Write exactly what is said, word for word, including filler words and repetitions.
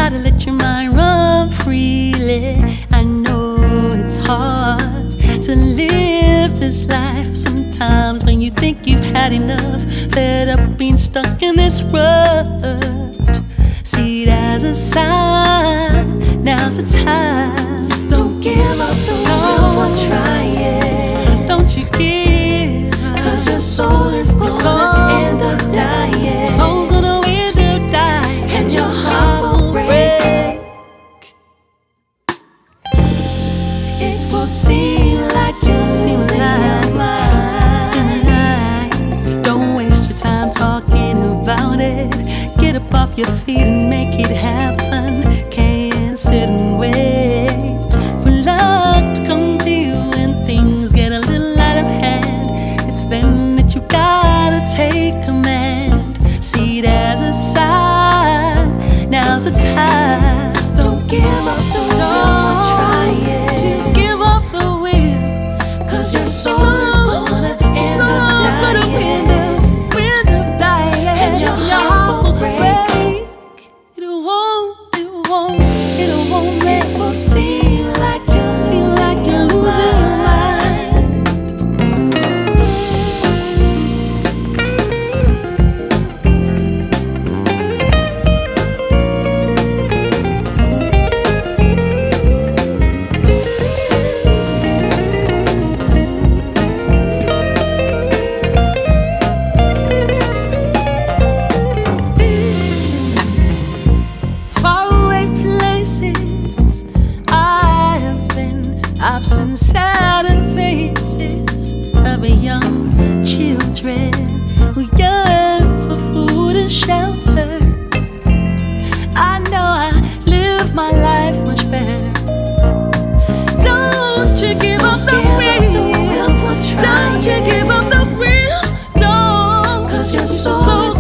Try to let your mind run freely. I know it's hard to live this life sometimes when you think you've had enough, fed up being stuck in this rut. See it as a sign, now's the time. Don't give up the will for trying. Don't you give, cause your soul is gonna end up dying. Soul's gonna end up dying, and your heart will break. It will seem like you seems like mine. Don't waste your time talking about it. Get up off your feet and make it happen. Can't sit and wait for luck to come to you when things get a little out of hand. It's then that you gotta take command. See it as a sign, now's the time. Don't give up the will for trying. Give up the will, cause your soul is gonna end up dying. End up dying, and your heart will break. It won't, it won't, it won't break. It will seem like you, seems like you're losing your mind. Faraway places I have been. I've seen sad faces of young children who yearn for food and shelter. I know I live my life much better. Don't you give up the will. Don't you give up the will. Don't, cause your soul is